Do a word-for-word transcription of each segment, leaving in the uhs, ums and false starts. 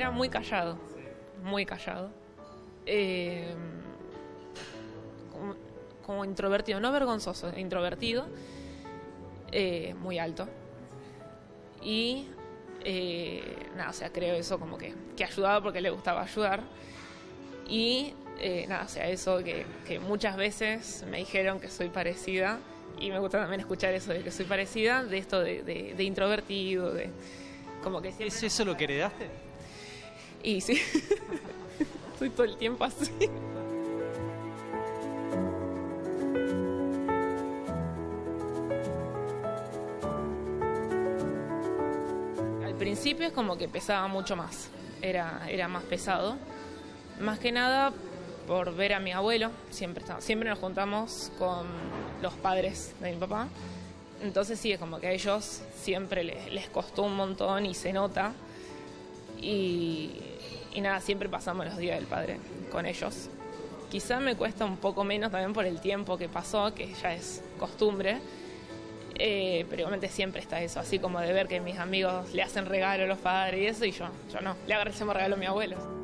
era muy callado, muy callado. Eh, como, como introvertido, no vergonzoso, introvertido, eh, muy alto. Y eh, nada, o sea, creo eso como que, que ayudaba porque le gustaba ayudar. Y eh, nada, o sea, eso que, que muchas veces me dijeron que soy parecida. Y me gusta también escuchar eso de que soy parecida, de esto de, de, de introvertido, de como que... ¿Es eso lo que heredaste? Y sí, estoy todo el tiempo así. Al principio es como que pesaba mucho más, era, era más pesado. Más que nada por ver a mi abuelo, siempre, siempre nos juntamos con los padres de mi papá. Entonces sí, es como que a ellos siempre les, les costó un montón y se nota. Y, y nada, siempre pasamos los días del padre con ellos. Quizá me cuesta un poco menos también por el tiempo que pasó, que ya es costumbre. Eh, pero igualmente siempre está eso, así como de ver que mis amigos le hacen regalo a los padres y eso, y yo, yo no, le agradecemos regalo a mi abuelo.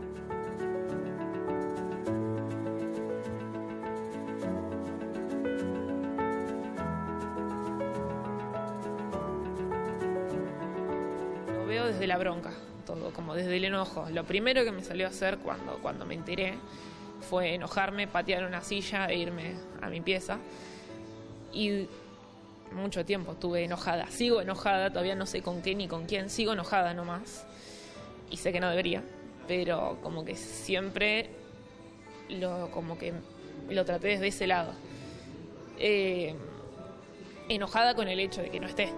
Desde la bronca, todo, como desde el enojo. Lo primero que me salió a hacer cuando, cuando me enteré fue enojarme, patear una silla e irme a mi pieza. Y mucho tiempo estuve enojada, sigo enojada, todavía no sé con qué ni con quién, sigo enojada nomás. Y sé que no debería, pero como que siempre lo, como que lo traté desde ese lado. Eh, enojada con el hecho de que no esté.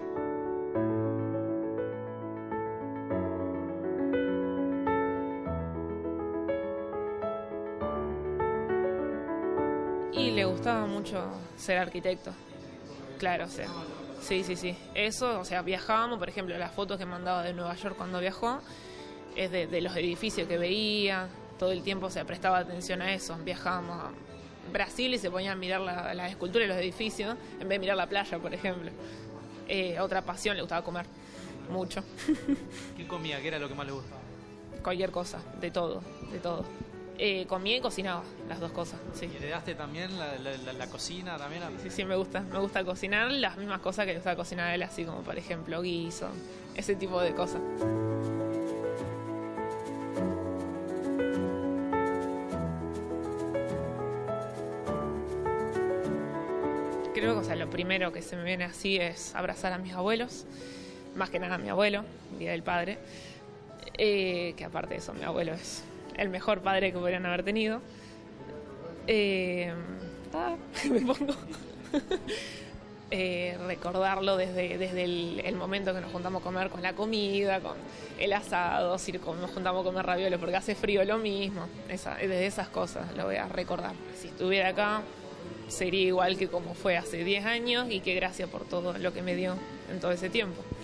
Y le gustaba mucho ser arquitecto, claro, o sea, sí, sí, sí. Eso, o sea, viajábamos, por ejemplo, las fotos que mandaba de Nueva York cuando viajó, es de, de los edificios que veía, todo el tiempo, o sea, prestaba atención a eso. Viajábamos a Brasil y se ponía a mirar la, las esculturas de los edificios, en vez de mirar la playa, por ejemplo. Eh, otra pasión, le gustaba comer, mucho. ¿Qué comía? ¿Qué era lo que más le gustaba? Cualquier cosa, de todo, de todo. Eh, comía y cocinaba, las dos cosas, sí. ¿Y heredaste también la, la, la, la cocina también? Sí, sí, me gusta, me gusta cocinar las mismas cosas que le gusta cocinar a él, así como por ejemplo guiso, ese tipo de cosas. Creo que, o sea, lo primero que se me viene así es abrazar a mis abuelos, más que nada a mi abuelo, Día del Padre, eh, que aparte de eso mi abuelo es el mejor padre que podrían haber tenido. Eh, ah, me pongo eh, recordarlo desde, desde el, el momento que nos juntamos a comer, con la comida, con el asado, si nos juntamos a comer ravioles porque hace frío, lo mismo. Esa, desde esas cosas lo voy a recordar. Si estuviera acá sería igual que como fue hace diez años, y que gracias por todo lo que me dio en todo ese tiempo.